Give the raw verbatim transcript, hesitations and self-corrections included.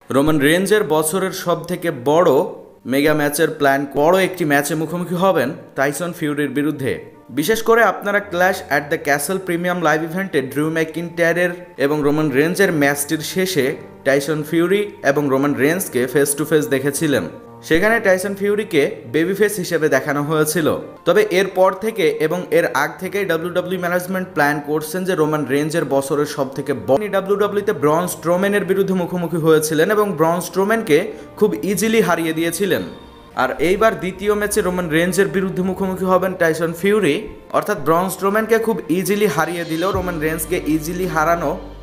Roman রেঞ্জের বছরের সব থেকে বড় মেগা ম্যাচের প্ল্যান বড় একটি ম্যাচে মুখোমুখি হবেন টাইসন ফিউরির বিরুদ্ধে। বিশেষ করে আপনারা clash at the castle premium live ইভেন্টে ড্রিউ ম্যাকইন্টায়ারের এবং রোমান রেঞ্জের ম্যাচটির শেষে টাইসন ফিউরি এবং রোমান রেঞ্জকে ফেস টু ফেস দেখেছিলেন। সেখানে টাইসন ফিউরিকে বেবি ফেস হিসেবে দেখানো হয়েছিল। তবে এরপর থেকে এবং এর আগ থেকেই ডাব্লিউডাব্লিউ ম্যানেজমেন্ট প্ল্যান করছেন যে রোমান রেঞ্জের বছরের সব থেকে বড় ডাব্লিউডাব্লিউতে ব্রন স্ট্রোম্যানের বিরুদ্ধে মুখোমুখি হয়েছিলেন এবং ব্রন স্ট্রোম্যানকে খুব ইজিলি হারিয়ে দিয়েছিলেন। আর এইবার দ্বিতীয় ম্যাচে রোমান রেঞ্জের বিরুদ্ধে মুখোমুখি হবেন টাইসন ফিউরি, অর্থাৎ ব্রন স্ট্রোম্যানকে খুব ইজিলি হারিয়ে দিলেও রোমান রেঞ্জকে ইজিলি হারানো